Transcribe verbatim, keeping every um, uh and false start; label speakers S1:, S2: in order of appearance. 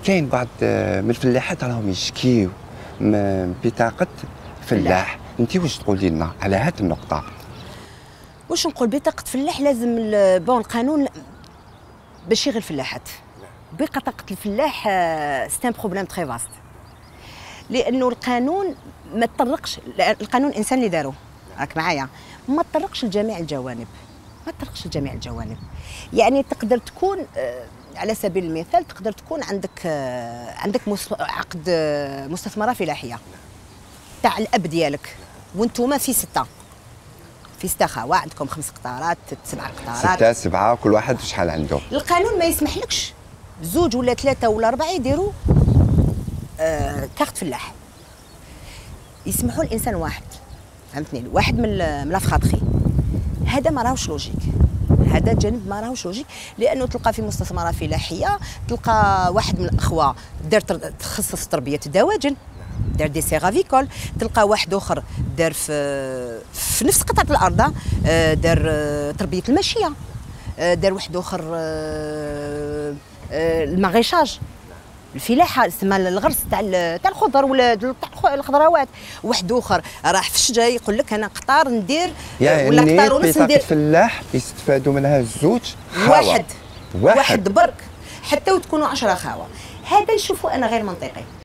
S1: كاين بعض من الفلاحات راهم يشكيو من بطاقه فلاح، انت واش تقولي لنا على هذه النقطه؟
S2: واش نقول؟ بطاقه فلاح لازم بون القانون باش يغير الفلاحات. بطاقه الفلاح سي ان بروبليم تري فاست، لانه القانون ما تطرقش، القانون الانسان اللي داروه راك معايا، ما تطرقش لجميع الجوانب، ما تطرقش لجميع الجوانب. يعني تقدر تكون على سبيل المثال تقدر تكون عندك عندك عقد مستثمره فلاحيه تاع الاب ديالك، وانتوما في سته في سته خاوه، عندكم خمس قطارات سبع قطارات،
S1: سته سبعه كل واحد شحال عنده.
S2: القانون ما يسمحلكش زوج ولا ثلاثه ولا اربعه يديروا آه كارت فلاح، يسمحوا الانسان واحد، فهمتني؟ واحد من من الافخاطخي. هذا ما راهوش لوجيك، هذا جانب ما راهوش لوجيك، لانه تلقى في مستثمره فلاحيه تلقى واحد من الاخوه دار تخصص في تربيه الدواجن، دار دي سيغافيكول، تلقى واحد اخر دار في في نفس قطعه الارض دار تربيه الماشيه، دار واحد اخر المغيشاج، الفلاحه تسمى الغرس تاع تاع الخضر ولا تاع الخضروات. واحد اخر راح في الشجره يقول لك انا قطار ندير
S1: يعني
S2: ولا قطار ونص ندير.
S1: الفلاح يستفادوا منها الزوج خاوه،
S2: واحد
S1: واحد,
S2: واحد برك، حتى وتكونوا عشرة خاوه. هذا نشوفوا انا غير منطقي.